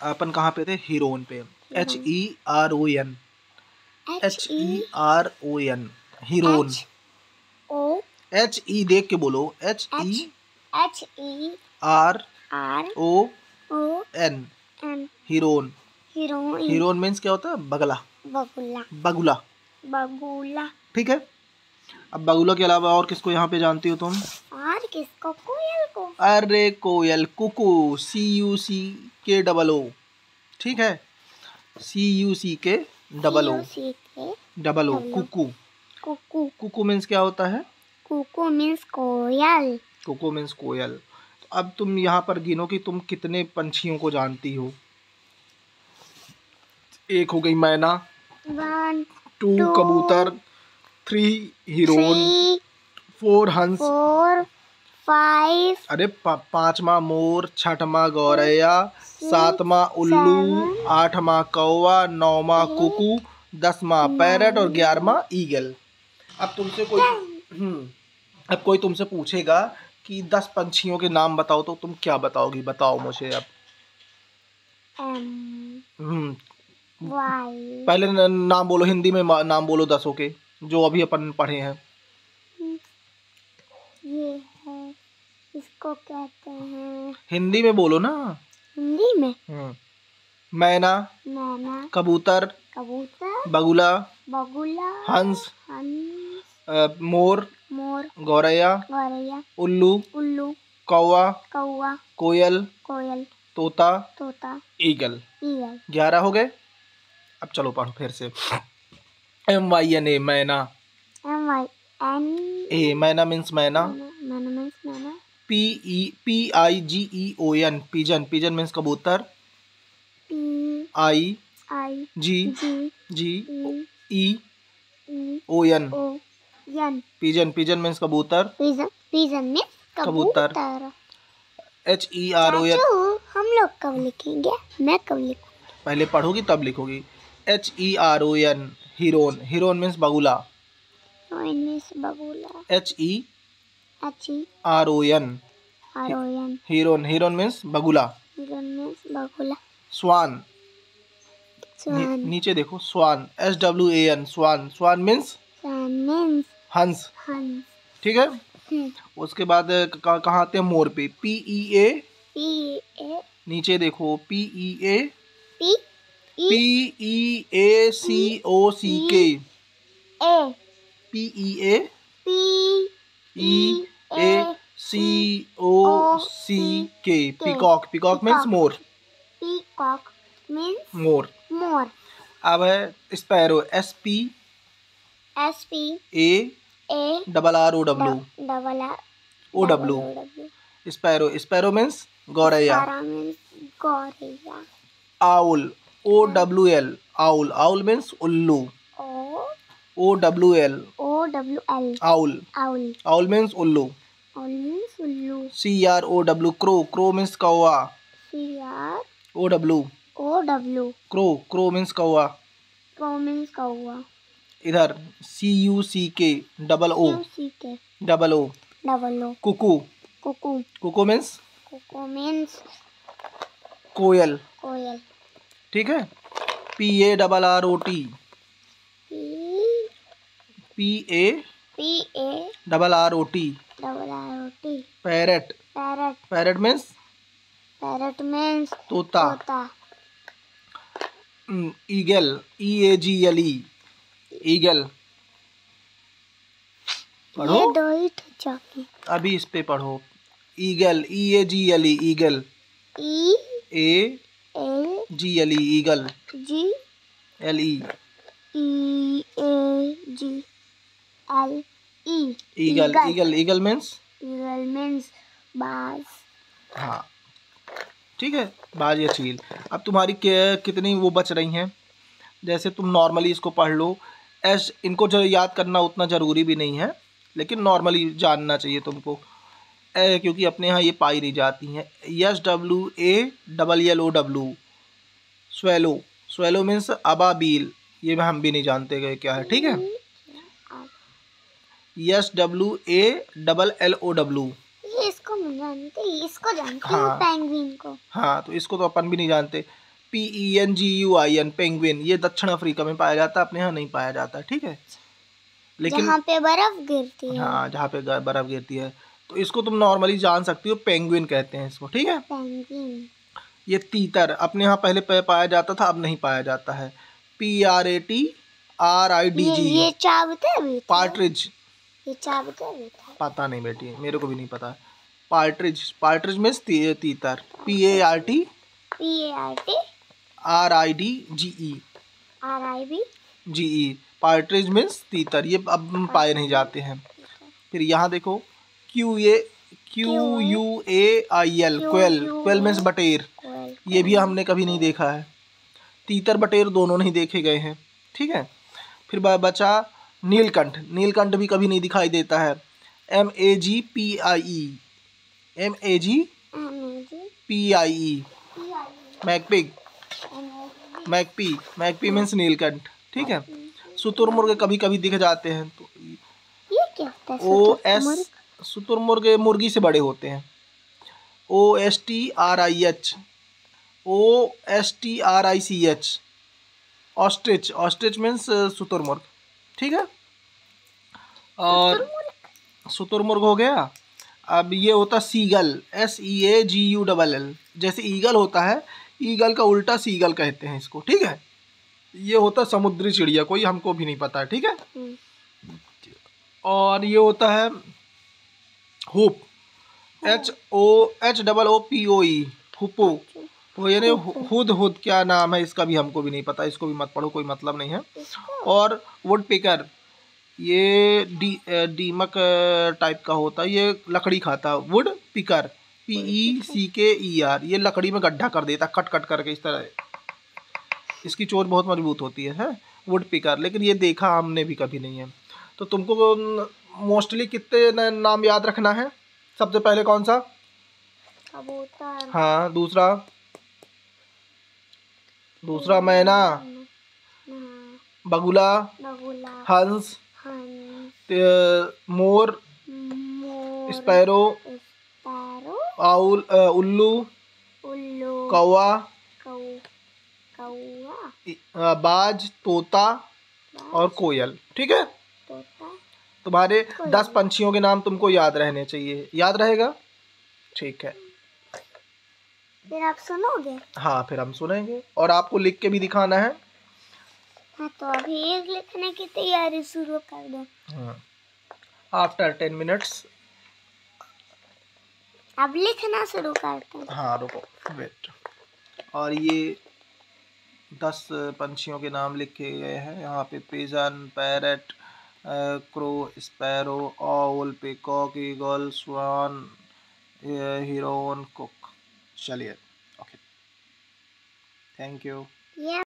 अपन कहाँ पे थे? हीरोन पे। HERON, HERON, Heron. HE देख के बोलो, HERON, हीरोन। हीरोन मीन्स क्या होता है? बगला, बगुला। ठीक है। अब बगुला के अलावा और किसको यहाँ पे जानती हो तुम? और किसको? कोयल को। अरे कोयल, कुकू, CUCKOO। ठीक है, CUCKOO, कुकू। कुकू मीन्स क्या होता है? कुकू मीन्स कोयल। कुकू मीन्स कोयल। तो अब तुम यहाँ पर गिनो कि तुम कितने पंछियों को जानती हो। एक हो गई मैना, 1 2 कबूतर, 3 हिरोन, 4 हंस, 4 5 अरे 5वां मोर, 6वां गौरैया, 7वां उल्लू, 8वां कौवा, 9वां कुकू, 10वां पैरट और 11वां ईगल। अब तुमसे कोई तुमसे पूछेगा कि 10 पंछियों के नाम बताओ, तो तुम क्या बताओगी? बताओ मुझे अब। पहले नाम बोलो, हिंदी में नाम बोलो 10 के जो अभी अपन पढ़े हैं। ये है, इसको कहते हैं, हिंदी में बोलो ना। हिंदी में मैना, कबूतर, बगुला, हंस, मोर, गौरैया, उल्लू, कौवा, कोयल, तोता, ईगल। 11 हो गए। अब चलो पढ़ो फिर से। MYNA, मैना। मैना मीन्स मैना। PIGEON, pigeon. पिजन मीन्स कबूतर। IGGEON, pigeon. पिजन मीन्स कबूतर। कबूतर। HERON, हम लोग कब लिखेंगे? मैं कब लिखूं? पहले पढ़ोगी तब लिखोगी। HERON, heron. हीरोन मीन्स बगुला। HERON, heron. हीरोन मीन्स बगुला। स्वान, नीचे देखो, स्वान, SWAN, स्वान। स्वान मीन्स हंस। ठीक है। उसके बाद कहाँ आते हैं? मोर पे। PEA, नीचे देखो, PEACOCK, PEACOCK, peacock. Peacock means मोर। मोर। अब है sparrow, SPARROW, sparrow. Sparrow means गौरैया। Owl, OWL, owl. Owl means उल्लू। OWL, owl. आउल मीन्स उल्लू। CROW, crow. क्रो मीन्स कौवा। OW, crow. क्रो मीन्स कौवा। इधर CUCKOO, कुकू। कुकू मीन्स कोयल। ठीक है। PARROT, parrot. पैरट मीन्स तोता। Eagle, EAGLE, eagle. पढ़ो, अभी इस पे पढ़ो। Eagle, EAGLE, eagle. EAGLE, eagle. LE, eagle. Eagle. Eagle means बाज। हाँ, ठीक है, बाज या चील। अब तुम्हारी कितनी वो बच रही हैं? जैसे तुम नॉर्मली इसको पढ़ लो। इनको जो याद करना उतना ज़रूरी भी नहीं है, लेकिन नॉर्मली जानना चाहिए तुमको, क्योंकि अपने यहाँ ये पाई नहीं जाती हैं। SWALLOW, swallow. स्वेलो मीन्स अबाबील। ये हम भी नहीं जानते गए क्या है। ठीक है। SWALLOW, इसको जानते, इसको जानते हाँ, पेंगुइन को। हाँ, तो इसको तो अपन भी नहीं जानते। PENGUIN, penguin. ये दक्षिण अफ्रीका में पाया जाता है, अपने यहाँ नहीं पाया जाता है, ठीक है। लेकिन जहाँ पे बर्फ गिरती है। हाँ, जहाँ पे बर्फ गिरती है, तो इसको तुम नॉर्मली जान सकती हो, पेंगुइन कहते हैं इसको, ठीक है। पेंगुइन। ये तीतर अपने यहाँ पहले पाया जाता था, अब नहीं पाया जाता है। PRATRIDG, ये चाबते भी थे? पार्ट्रिज। ये चाबते भी थे? पता नहीं बेटी, मेरे को भी नहीं पता। पार्ट्रिज, पार्ट्रिज मीन्स तीतर। PART RIDGE, GE, partridge means तीतर। ये अब पाए नहीं जाते हैं। फिर यहाँ देखो, QUAIL, क्वेल। क्वेल मीन्स बटेर। ये भी हमने कभी नहीं देखा है। तीतर बटेर दोनों नहीं देखे गए हैं, ठीक है। फिर बचा नीलकंठ। नीलकंठ भी कभी नहीं दिखाई देता है। MAGPIE, MAGPIE, magpie, magpie means नीलकंठ, ठीक है। शुतुरमुर्ग कभी कभी दिख जाते हैं। तो ये क्या होता है? OS, शुतुरमुर्ग मुर्गी से बड़े होते हैं। OSTRICH, ostrich. ऑस्ट्रिच मीन्स शुतुरमुर्ग, ठीक है। और शुतुरमुर्ग हो गया। अब ये होता सीगल, SEAGULL। जैसे ईगल होता है, ईगल का उल्टा सीगल कहते हैं इसको, ठीक है। ये होता समुद्री चिड़िया, कोई हमको भी नहीं पता है, ठीक है। और ये होता है हुप, HOOPOE, हुप्पो। तो यानी हुद हुद क्या नाम है इसका भी हमको भी नहीं पता, इसको भी मत पढ़ो, कोई मतलब नहीं है। और वुड पिकर, ये दीमक टाइप का होता है, ये लकड़ी खाता है। वुड पिकर, PECKER, ये लकड़ी में गड्ढा कर देता, कट कट करके इस तरह। इसकी चोंच बहुत मजबूत होती है वुड पिकर। लेकिन ये देखा हमने भी कभी नहीं है। तो तुमको मोस्टली कितने नाम याद रखना है? सबसे पहले कौन सा? कबूतर। हाँ, दूसरा मैना, बगुला, हंस, मोर, स्पैरो, उल्लू, कौवा, बाज, तोता और कोयल, ठीक है। तुम्हारे 10 पंछियों के नाम तुमको याद रहने चाहिए। याद रहेगा? ठीक है। फिर आप सुनोगे? हाँ, फिर हम सुनेंगे और आपको लिख के भी दिखाना है। हाँ, तो अभी एक लिखने की तैयारी शुरू कर दो। After 10 minutes. अब लिखना शुरू करते हैं। हाँ, रुको, वेट। और ये 10 पंछियों के नाम लिखे गए हैं यहाँ पे। Pigeon, parrot, crow, sparrow, owl, peacock, eagle, swan, heron, cuckoo. चलिए, ओके, थैंक यू।